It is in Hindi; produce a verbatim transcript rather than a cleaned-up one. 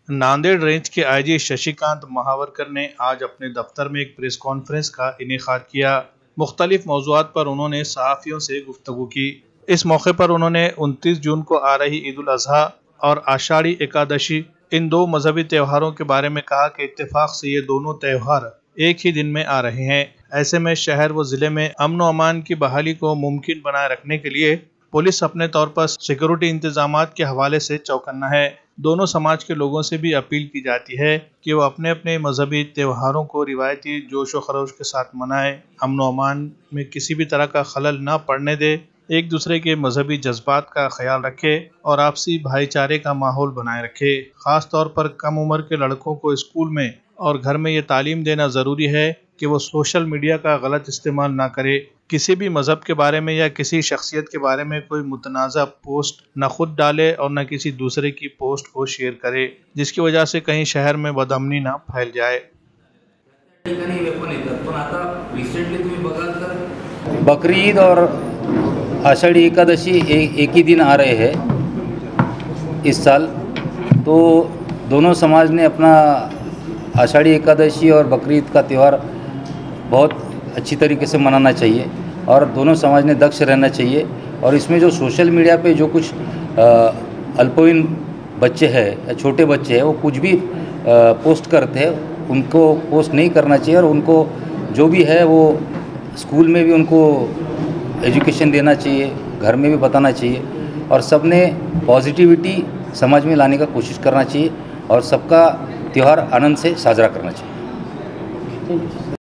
नांदेड़ रेंज के आईजी शशिकांत महावरकर ने आज अपने दफ्तर में एक प्रेस कॉन्फ्रेंस का इनेकाद किया। मुख्तलिफ मौज़ूआत पर उन्होंने सहाफ़ियों से गुफ्तगू की। इस मौके पर उन्होंने उनतीस जून को आ रही ईद उल अज़हा और आषाढ़ी एकादशी इन दो मजहबी त्योहारों के बारे में कहा कि इत्तेफाक से ये दोनों त्यौहार एक ही दिन में आ रहे हैं। ऐसे में शहर व जिले में अमन व अमान की बहाली को मुमकिन बनाए रखने के लिए पुलिस अपने तौर पर सिक्योरिटी इंतजामात के हवाले से चौकन्ना है। दोनों समाज के लोगों से भी अपील की जाती है कि वो अपने अपने मजहबी त्योहारों को रिवायती जोश व खरोश के साथ मनाएं, अमन व अमान में किसी भी तरह का खलल न पड़ने दे, एक दूसरे के मजहबी जज्बात का ख्याल रखे और आपसी भाईचारे का माहौल बनाए रखे। खास तौर पर कम उम्र के लड़कों को स्कूल में और घर में ये तालीम देना ज़रूरी है कि वो सोशल मीडिया का गलत इस्तेमाल ना करे। किसी भी मज़हब के बारे में या किसी शख्सियत के बारे में कोई मुतनाज़ा पोस्ट न खुद डाले और न किसी दूसरे की पोस्ट को शेयर करे, जिसकी वजह से कहीं शहर में बदअमनी ना फैल जाए। बकरी ईद और आषाढ़ी एकादशी एक, एक ही दिन आ रहे हैं इस साल, तो दोनों समाज ने अपना आषाढ़ी एकादशी और बकरी ईद का त्यौहार बहुत अच्छी तरीके से मनाना चाहिए और दोनों समाज ने दक्ष रहना चाहिए। और इसमें जो सोशल मीडिया पे जो कुछ अल्पवयीन बच्चे हैं या छोटे बच्चे हैं वो कुछ भी आ, पोस्ट करते हैं, उनको पोस्ट नहीं करना चाहिए और उनको जो भी है वो स्कूल में भी उनको एजुकेशन देना चाहिए, घर में भी बताना चाहिए और सब ने पॉजिटिविटी समाज में लाने का कोशिश करना चाहिए और सबका त्यौहार आनंद से साजरा करना चाहिए।